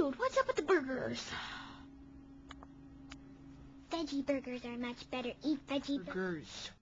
Dude, what's up with the burgers? Veggie burgers are much better. Eat veggie burgers.